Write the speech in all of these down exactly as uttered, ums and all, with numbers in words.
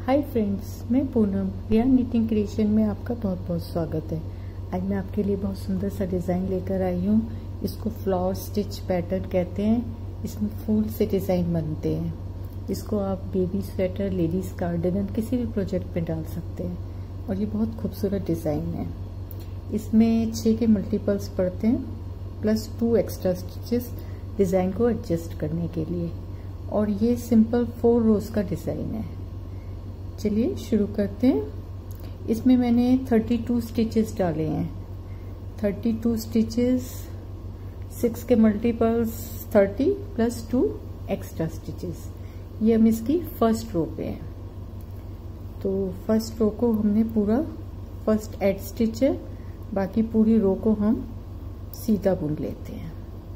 Hi friends, मैं पूनम रिया knitting creation में आपका बहुत बहुत स्वागत है। आज मैं आपके लिए बहुत सुंदर सा डिज़ाइन लेकर आई हूँ। इसको फ्लावर स्टिच पैटर्न कहते हैं। इसमें फूल से डिज़ाइन बनते हैं। इसको आप बेबी स्वेटर, लेडीज कार्डिगन किसी भी प्रोजेक्ट में डाल सकते हैं और ये बहुत खूबसूरत डिज़ाइन है। इसमें छः के मल्टीपल्स पड़ते हैं plus two extra stitches design को एडजस्ट करने के लिए, और ये सिंपल फोर रोज का डिज़ाइन है। चलिए शुरू करते हैं। इसमें मैंने बत्तीस स्टिचेस डाले हैं। बत्तीस स्टिचेस, सिक्स के मल्टीपल्स तीस प्लस टू एक्स्ट्रा स्टिचेस। ये हम इसकी फर्स्ट रो पे हैं। तो फर्स्ट रो को हमने पूरा फर्स्ट एड स्टिच है, बाकी पूरी रो को हम सीधा बुन लेते हैं।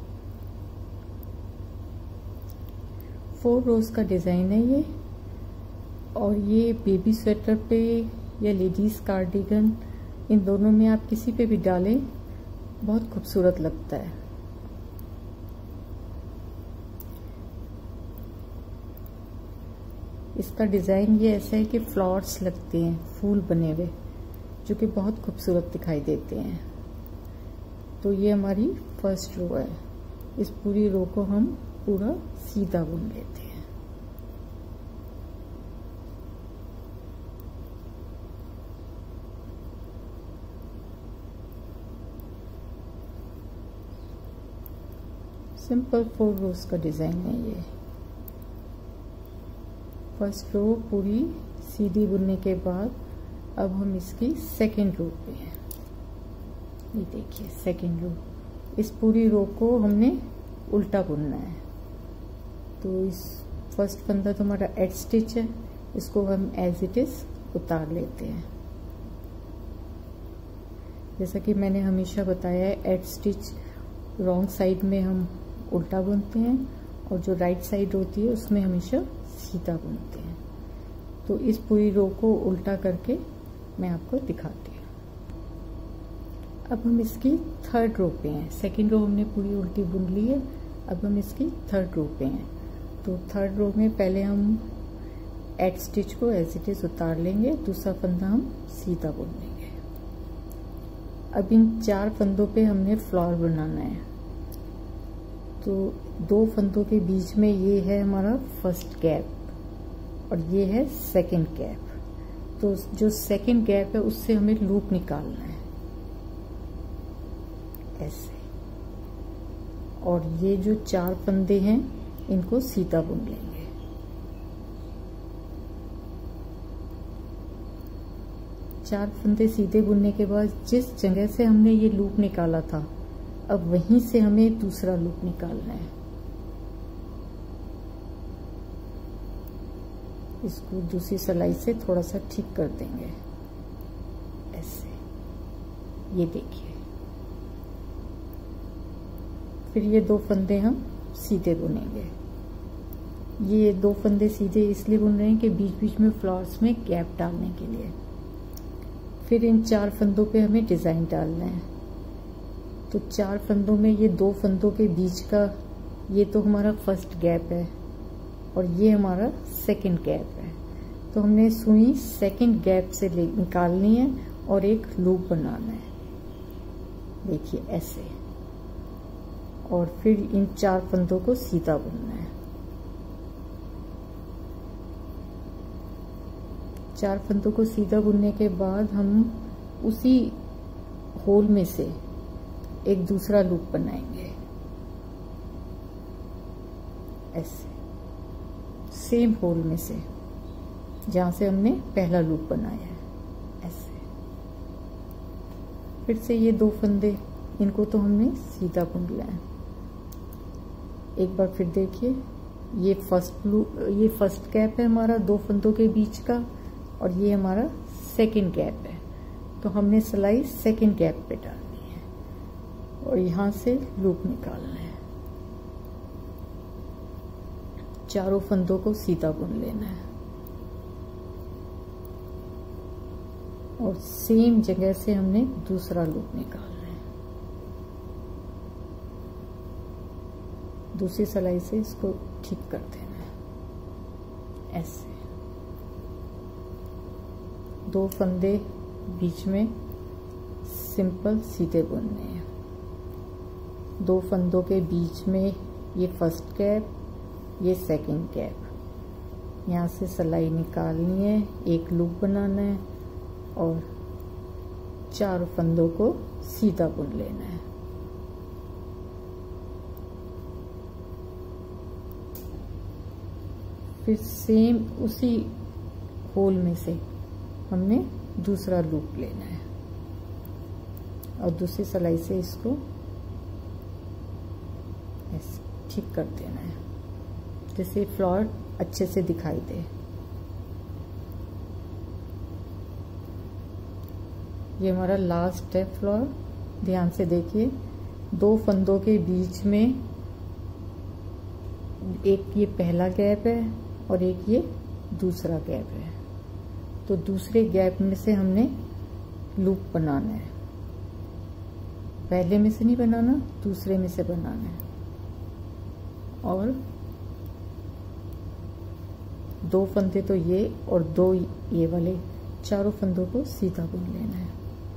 फोर रोज का डिज़ाइन है ये, और ये बेबी स्वेटर पे या लेडीज कार्डिगन, इन दोनों में आप किसी पे भी डालें, बहुत खूबसूरत लगता है। इसका डिज़ाइन ये ऐसा है कि फ्लावर्स लगते हैं, फूल बने हुए, जो कि बहुत खूबसूरत दिखाई देते हैं। तो ये हमारी फर्स्ट रो है। इस पूरी रो को हम पूरा सीधा बुन लेते हैं। सिंपल फोर रोज का डिज़ाइन है ये। फर्स्ट रो पूरी सीधी बुनने के बाद अब हम इसकी सेकेंड रो पे हैं। ये देखिए सेकेंड रो। इस पूरी रो को हमने उल्टा बुनना है। तो इस फर्स्ट फंदा तो हमारा एड स्टिच है, इसको हम एज इट इज उतार लेते हैं। जैसा कि मैंने हमेशा बताया है, एड स्टिच रॉन्ग साइड में हम उल्टा बुनते हैं और जो राइट साइड होती है उसमें हमेशा सीधा बुनते हैं। तो इस पूरी रो को उल्टा करके मैं आपको दिखाती हूँ। अब हम इसकी थर्ड रो पे हैं। सेकंड रो हमने पूरी उल्टी बुन ली है, अब हम इसकी थर्ड रो पे हैं। तो थर्ड रो में पहले हम एड स्टिच को एज इट इज उतार लेंगे, दूसरा फंदा हम सीधा बुन लेंगे। अब इन चार फंदों पे हमने फ्लावर बनाना है। तो दो फंदों के बीच में ये है हमारा फर्स्ट गैप और ये है सेकंड गैप। तो जो सेकंड गैप है उससे हमें लूप निकालना है ऐसे, और ये जो चार फंदे हैं इनको सीधा बुन लेंगे। चार फंदे सीधे बुनने के बाद जिस जगह से हमने ये लूप निकाला था, अब वहीं से हमें दूसरा लूप निकालना है। इसको दूसरी सिलाई से थोड़ा सा ठीक कर देंगे ऐसे। ये देखिए, फिर ये दो फंदे हम सीधे बुनेंगे। ये दो फंदे सीधे इसलिए बुन रहे हैं कि बीच बीच में फ्लावर्स में गैप डालने के लिए। फिर इन चार फंदों पे हमें डिज़ाइन डालना है। तो चार फंदों में ये दो फंदों के बीच का ये तो हमारा फर्स्ट गैप है और ये हमारा सेकंड गैप है। तो हमने सुई सेकंड गैप से ले निकालनी है और एक लूप बनाना है, देखिए ऐसे। और फिर इन चार फंदों को सीधा बुनना है। चार फंदों को सीधा बुनने के बाद हम उसी होल में से एक दूसरा लूप बनाएंगे ऐसे, सेम होल में से जहां से हमने पहला लूप बनाया है ऐसे। फिर से ये दो फंदे, इनको तो हमने सीधा बुन लिया है। एक बार फिर देखिए, ये फर्स्ट लूप, ये फर्स्ट गैप है हमारा दो फंदों के बीच का, और ये हमारा सेकंड गैप है। तो हमने सिलाई सेकंड गैप पे डालनी है और यहां से लूप निकालना है। चारों फंदों को सीधा बुन लेना है और सेम जगह से हमने दूसरा लूप निकालना है। दूसरी सिलाई से इसको ठीक कर देना है ऐसे। दो फंदे बीच में सिंपल सीधे बुनने हैं। दो फंदों के बीच में ये फर्स्ट गैप, ये सेकंड गैप, यहाँ से सिलाई निकालनी है, एक लूप बनाना है और चार फंदों को सीधा बुन लेना है। फिर सेम उसी होल में से हमने दूसरा लूप लेना है और दूसरी सिलाई से इसको ऐसे ठीक कर देना है, जैसे फ्लावर अच्छे से दिखाई दे। ये हमारा लास्ट है फ्लावर, ध्यान से देखिए। दो फंदों के बीच में एक ये पहला गैप है और एक ये दूसरा गैप है, तो दूसरे गैप में से हमने लूप बनाना है। पहले में से नहीं बनाना, दूसरे में से बनाना है। और दो फंदे तो ये और दो ये वाले, चारों फंदों को सीधा बुन लेना है।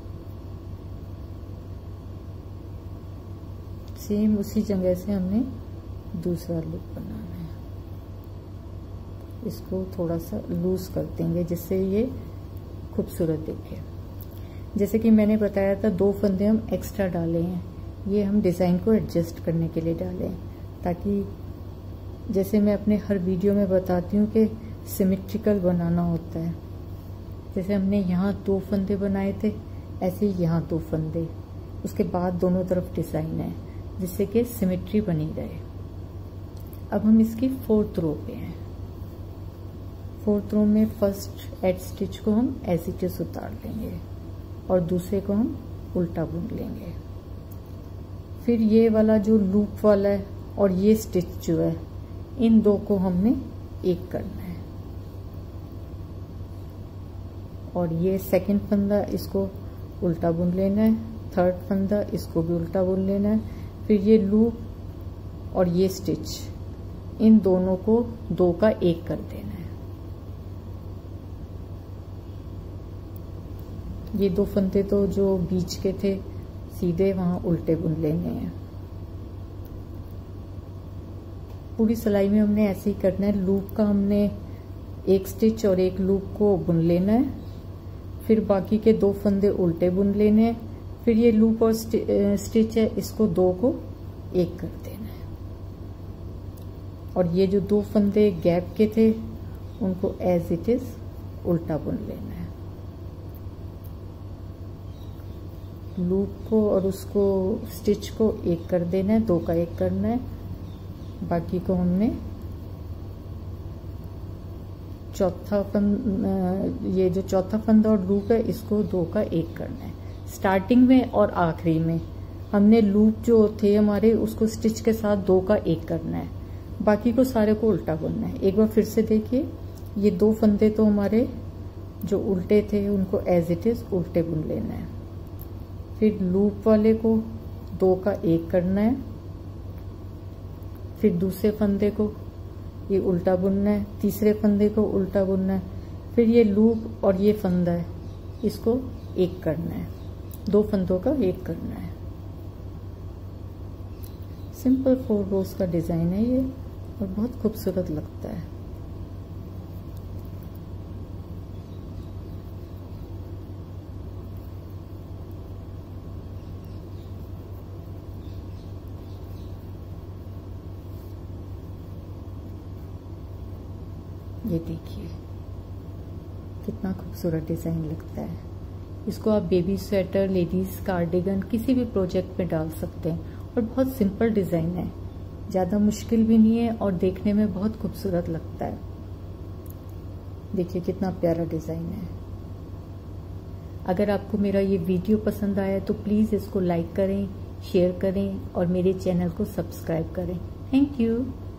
सेम उसी जगह से हमने दूसरा लूप बनाना है। इसको थोड़ा सा लूज कर देंगे जिससे ये खूबसूरत दिखे। जैसे कि मैंने बताया था, दो फंदे हम एक्स्ट्रा डाले हैं, ये हम डिज़ाइन को एडजस्ट करने के लिए डाले हैं, ताकि जैसे मैं अपने हर वीडियो में बताती हूँ कि सिमेट्रिकल बनाना होता है। जैसे हमने यहाँ दो फंदे बनाए थे, ऐसे ही यहाँ दो फंदे, उसके बाद दोनों तरफ डिज़ाइन है, जिससे कि सिमेट्री बनी रहे। अब हम इसकी फोर्थ रो पे हैं। फोर्थ रो में फर्स्ट एड स्टिच को हम एज इट इज उतार लेंगे और दूसरे को हम उल्टा बुन लेंगे। फिर ये वाला जो लूप वाला है और ये स्टिच जो है, इन दो को हमने एक करना है। और ये सेकंड फंदा, इसको उल्टा बुन लेना है। थर्ड फंदा, इसको भी उल्टा बुन लेना है। फिर ये लूप और ये स्टिच, इन दोनों को दो का एक कर देना है। ये दो फंदे तो जो बीच के थे सीधे, वहां उल्टे बुन लेने हैं। पूरी सिलाई में हमने ऐसे ही करना है। लूप का हमने एक स्टिच और एक लूप को बुन लेना है, फिर बाकी के दो फंदे उल्टे बुन लेने हैं। फिर ये लूप और स्टिच है, इसको दो को एक कर देना है। और ये जो दो फंदे गैप के थे, उनको एज इट इज उल्टा बुन लेना है। लूप को और उसको स्टिच को एक कर देना है, दो का एक करना है। बाकी को हमने चौथा फंद, ये जो चौथा फंदा और लूप है, इसको दो का एक करना है। स्टार्टिंग में और आखिरी में हमने लूप जो थे हमारे, उसको स्टिच के साथ दो का एक करना है, बाकी को सारे को उल्टा बुनना है। एक बार फिर से देखिए, ये दो फंदे तो हमारे जो उल्टे थे, उनको एज इट इज उल्टे बुन लेना है। फिर लूप वाले को दो का एक करना है, फिर दूसरे फंदे को ये उल्टा बुनना है, तीसरे फंदे को उल्टा बुनना है। फिर ये लूप और ये फंदा है, इसको एक करना है, दो फंदों का एक करना है। सिंपल फोर रोज का डिजाइन है ये, और बहुत खूबसूरत लगता है। ये देखिए कितना खूबसूरत डिजाइन लगता है। इसको आप बेबी स्वेटर, लेडीज कार्डिगन, किसी भी प्रोजेक्ट में डाल सकते हैं। और बहुत सिंपल डिजाइन है, ज्यादा मुश्किल भी नहीं है और देखने में बहुत खूबसूरत लगता है। देखिए कितना प्यारा डिजाइन है। अगर आपको मेरा ये वीडियो पसंद आया तो प्लीज इसको लाइक करें, शेयर करें और मेरे चैनल को सब्सक्राइब करें। Thank you.